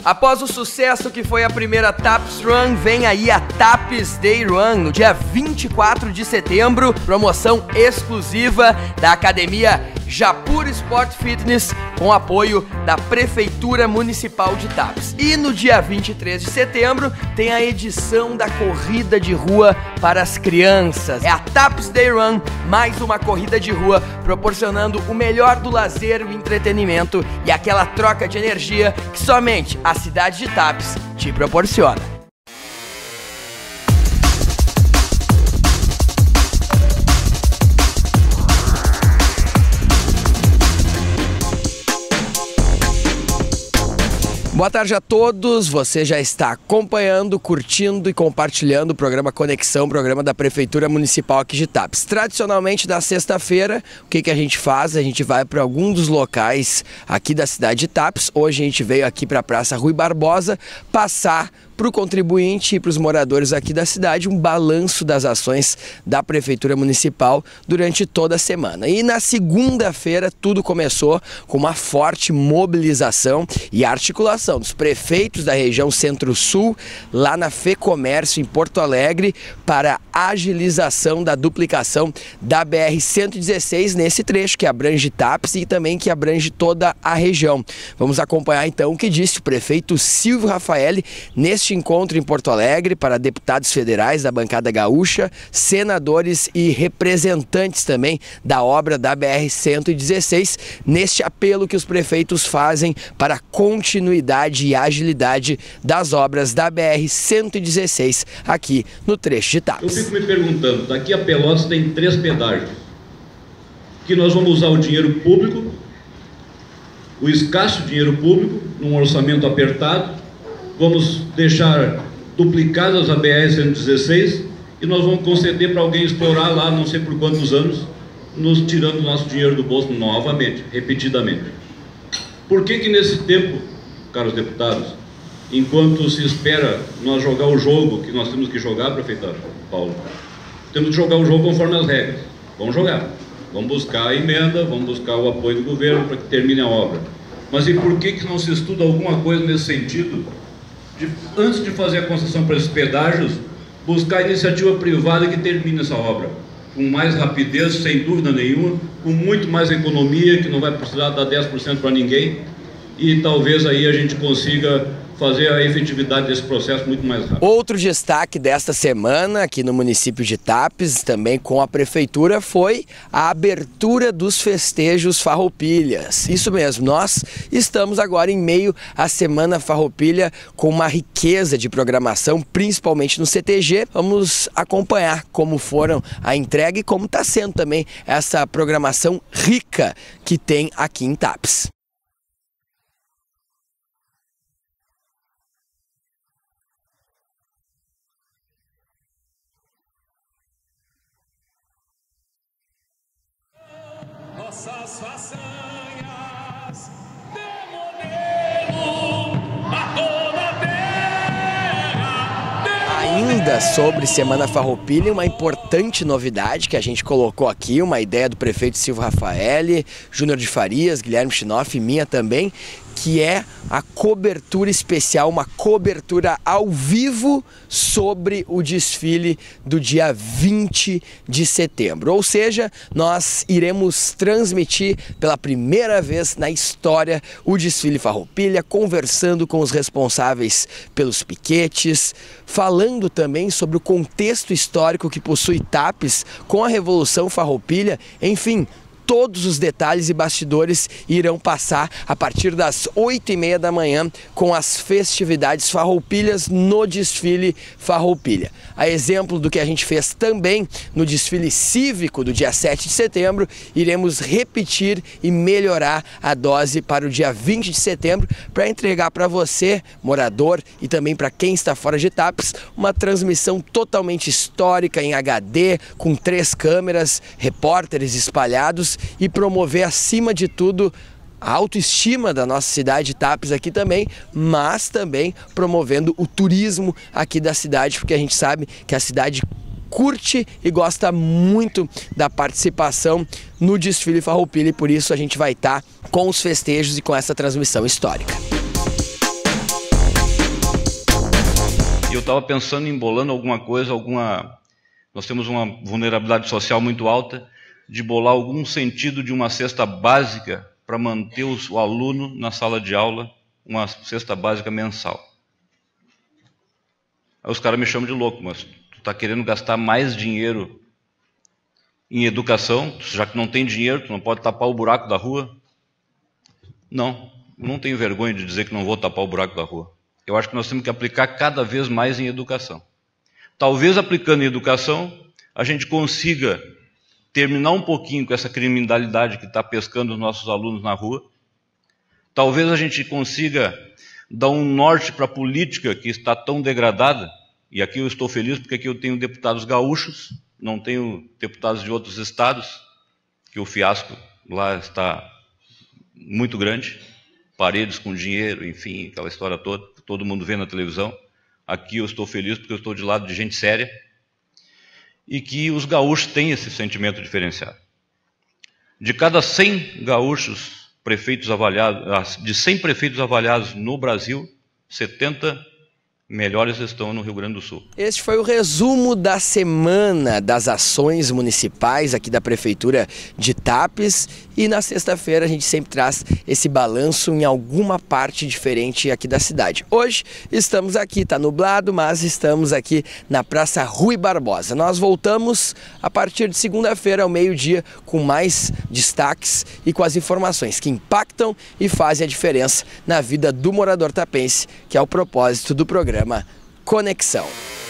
Após o sucesso que foi a primeira TAPS Run, vem aí a TAPS Day Run, no dia 24 de setembro, promoção exclusiva da Academia Japur Sport Fitness, com apoio da Prefeitura Municipal de TAPS. E no dia 23 de setembro tem a edição da corrida de rua para as crianças. É a TAPS Day Run, mais uma corrida de rua, proporcionando o melhor do lazer, o entretenimento e aquela troca de energia que somente a cidade de TAPS te proporciona. Boa tarde a todos, você já está acompanhando, curtindo e compartilhando o programa Conexão, programa da Prefeitura Municipal aqui de TAPS. Tradicionalmente, na sexta-feira, o que a gente faz? A gente vai para algum dos locais aqui da cidade de TAPS. Hoje a gente veio aqui para a Praça Rui Barbosa passar para o contribuinte e para os moradores aqui da cidade um balanço das ações da Prefeitura Municipal durante toda a semana. E na segunda-feira tudo começou com uma forte mobilização e articulação dos prefeitos da região Centro-Sul, lá na FEComércio em Porto Alegre, para a agilização da duplicação da BR-116 nesse trecho que abrange TAPS e também que abrange toda a região. Vamos acompanhar então o que disse o prefeito Silvio Raffaelli neste encontro em Porto Alegre para deputados federais da bancada gaúcha, senadores e representantes também da obra da BR-116, neste apelo que os prefeitos fazem para a continuidade e agilidade das obras da BR-116 aqui no trecho de TAPS. Eu fico me perguntando, daqui a Pelotas tem 3 pedágios, que nós vamos usar o dinheiro público, o escasso dinheiro público, num orçamento apertado, vamos deixar duplicadas a BR-116 e nós vamos conceder para alguém explorar lá não sei por quantos anos, nos tirando o nosso dinheiro do bolso novamente, repetidamente. Por que nesse tempo, caros deputados, enquanto se espera nós jogar o jogo que nós temos que jogar, prefeito Paulo, temos que jogar o jogo conforme as regras. Vamos jogar, vamos buscar a emenda, vamos buscar o apoio do governo para que termine a obra. Mas e por que não se estuda alguma coisa nesse sentido? Antes de fazer a concessão para esses pedágios, buscar a iniciativa privada que termine essa obra com mais rapidez, sem dúvida nenhuma, com muito mais economia, que não vai precisar dar 10% para ninguém, e talvez aí a gente consiga fazer a efetividade desse processo muito mais rápido. Outro destaque desta semana aqui no município de TAPS, também com a prefeitura, foi a abertura dos festejos Farroupilhas. Isso mesmo, nós estamos agora em meio à Semana Farroupilha com uma riqueza de programação, principalmente no CTG. Vamos acompanhar como foram a entrega e como está sendo também essa programação rica que tem aqui em TAPS. Nossas façanhas de modelo a toda a terra. Ainda sobre Semana Farroupilha, uma importante novidade que a gente colocou aqui, uma ideia do prefeito Silvio Raffaelli, Júnior de Farias, Guilherme Schnoff e minha também, que é a cobertura especial, uma cobertura ao vivo sobre o desfile do dia 20 de setembro. Ou seja, nós iremos transmitir pela primeira vez na história o desfile Farroupilha, conversando com os responsáveis pelos piquetes, falando também sobre o contexto histórico que possui TAPS com a Revolução Farroupilha, enfim, todos os detalhes e bastidores irão passar a partir das 8h30 da manhã com as festividades Farroupilhas no desfile Farroupilha. A exemplo do que a gente fez também no desfile cívico do dia 7 de setembro, iremos repetir e melhorar a dose para o dia 20 de setembro para entregar para você, morador, e também para quem está fora de TAPS, uma transmissão totalmente histórica em HD, com 3 câmeras, repórteres espalhados, e promover acima de tudo a autoestima da nossa cidade de TAPS aqui também, mas também promovendo o turismo aqui da cidade, porque a gente sabe que a cidade curte e gosta muito da participação no desfile Farroupilha, e por isso a gente vai estar com os festejos e com essa transmissão histórica. eu estava pensando em embolando alguma coisa, nós temos uma vulnerabilidade social muito alta, de bolar algum sentido de uma cesta básica para manter o aluno na sala de aula, uma cesta básica mensal. Aí os caras me chamam de louco, mas tu está querendo gastar mais dinheiro em educação, já que não tem dinheiro, tu não pode tapar o buraco da rua? Não tenho vergonha de dizer que não vou tapar o buraco da rua. Eu acho que nós temos que aplicar cada vez mais em educação. Talvez aplicando em educação, a gente consiga terminar um pouquinho com essa criminalidade que está pescando os nossos alunos na rua. Talvez a gente consiga dar um norte para a política que está tão degradada, e aqui eu estou feliz porque aqui eu tenho deputados gaúchos, não tenho deputados de outros estados, que o fiasco lá está muito grande, paredes com dinheiro, enfim, aquela história toda, todo mundo vê na televisão. Aqui eu estou feliz porque eu estou de lado de gente séria, e que os gaúchos têm esse sentimento diferenciado. De cada 100 gaúchos, prefeitos avaliados, de 100 prefeitos avaliados no Brasil, 70 melhores estão no Rio Grande do Sul. Este foi o resumo da semana das ações municipais aqui da Prefeitura de Tapes, e na sexta-feira a gente sempre traz esse balanço em alguma parte diferente aqui da cidade. Hoje estamos aqui, está nublado, mas estamos aqui na Praça Rui Barbosa. Nós voltamos a partir de segunda-feira ao meio-dia com mais destaques e com as informações que impactam e fazem a diferença na vida do morador tapense, que é o propósito do programa Conexão.